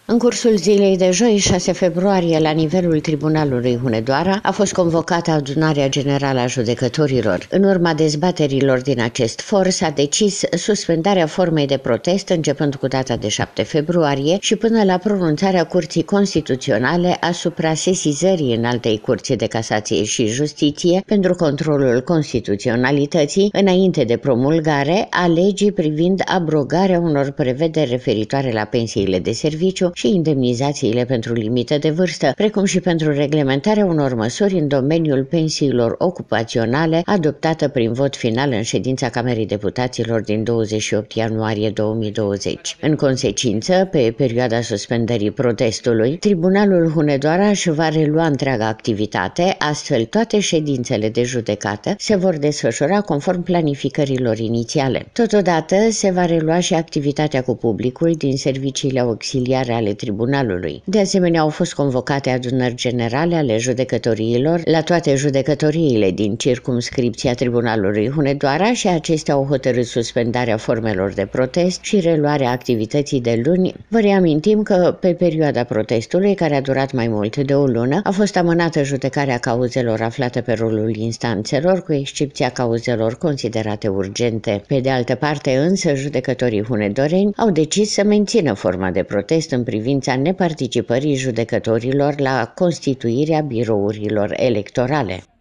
În cursul zilei de joi, 6 februarie, la nivelul Tribunalului Hunedoara, a fost convocată adunarea generală a judecătorilor. În urma dezbaterilor din acest for s-a decis suspendarea formei de protest începând cu data de 7 februarie și până la pronunțarea Curții Constituționale asupra sesizării Înaltei Curții de Casație și Justiție pentru controlul constituționalității înainte de promulgare a legii privind abrogarea unor prevederi referitoare la pensiile de serviciu și indemnizațiile pentru limite de vârstă, precum și pentru reglementarea unor măsuri în domeniul pensiilor ocupaționale, adoptată prin vot final în ședința Camerei Deputaților din 28 ianuarie 2020. În consecință, pe perioada suspendării protestului, Tribunalul Hunedoara își va relua întreaga activitate, astfel toate ședințele de judecată se vor desfășura conform planificărilor inițiale. Totodată, se va relua și activitatea cu publicul din serviciile auxiliare ale Tribunalului. De asemenea, au fost convocate adunări generale ale judecătoriilor la toate judecătoriile din circumscripția Tribunalului Hunedoara și acestea au hotărât suspendarea formelor de protest și reluarea activității de luni. Vă reamintim că pe perioada protestului, care a durat mai mult de o lună, a fost amânată judecarea cauzelor aflate pe rolul instanțelor, cu excepția cauzelor considerate urgente. Pe de altă parte, însă, judecătorii hunedoreni au decis să mențină forma de protest în privința neparticipării judecătorilor la constituirea birourilor electorale.